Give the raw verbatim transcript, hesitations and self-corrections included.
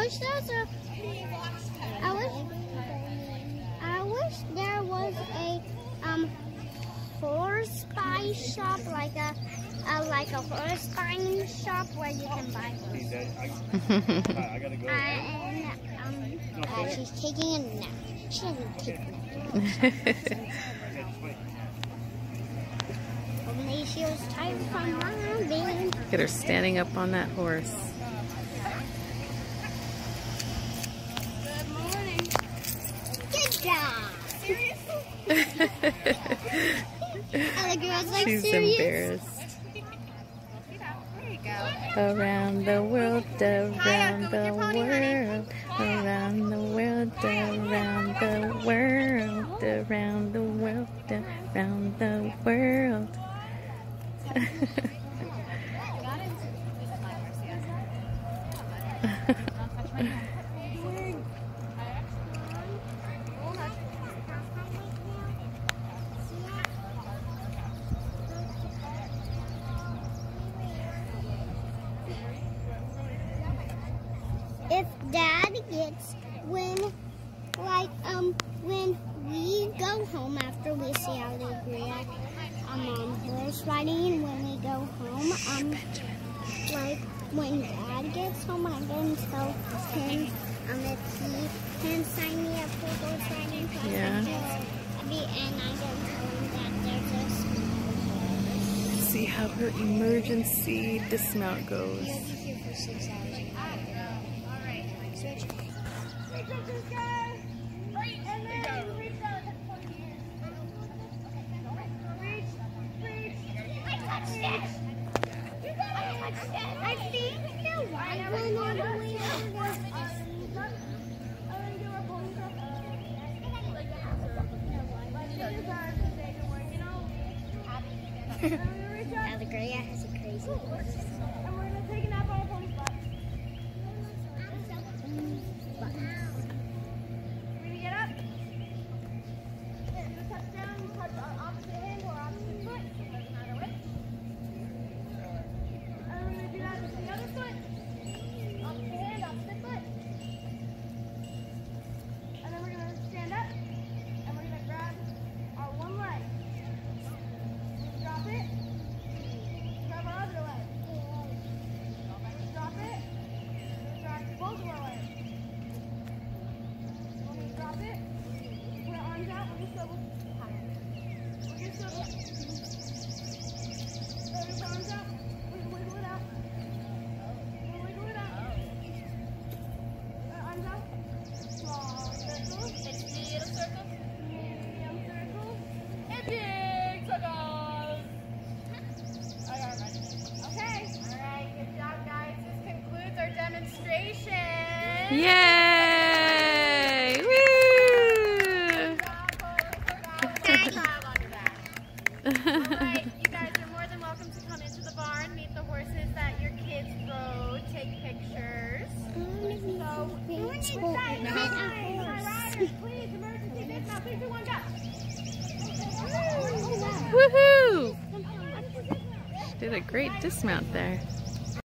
wish there was a. I wish. I wish there was a um horse buy shop, like a, a like a horse buying shop where you can buy horses. I gotta go. Uh, and um, uh, she's taking a nap. She doesn't take a nap. Maybe she was tired from running. Get her standing up on that horse. Good morning. Good job. Seriously? And the girl's like, She's serious? embarrassed. There you go. Around the world, around the world, around the world, around the world, around the world, around the world. If Dad gets when, like um, when we go home after we see Alegria, um, on horse riding, when we go home, um, like when Dad gets home, I'm going to tell him um if he can sign me up for horse riding class. Yeah. And I'm going to tell him that there's a See how her emergency dismount goes. He'll be here for six hours. Switch. Right, and then reach out. Reach, reach. I touched it. You got it. I touched it. I think the white one on the way Alegria has a crazy horse. And we're going to take a nap on a pony's butt. We're going to get up. Do a touchdown. Touch our opposite hand or opposite foot. Doesn't matter which. And we're going to do that with the other foot. Opposite hand, opposite foot. And then we're going to stand up. And we're going to grab our one leg. Drop it. Grab our other leg. Drop it. Drop both of our legs. When we drop it, put our arms out. We're going to swivel. We're going to swivel. Put our arms out. Wiggle, wiggle it out. Wiggle, wiggle it out. Put our arms out. Small circle. Little circle. Medium circle. And big circles. Okay. All right. Good job, guys. This concludes our demonstration. Yay! Woo! Good job on your back. Alright, you guys are more than welcome to come into the barn, meet the horses that your kids rode, take pictures. So, which side? Not a horse. Riders, please, emergency dismount, three, two, one, go. Woohoo! She did a great dismount there.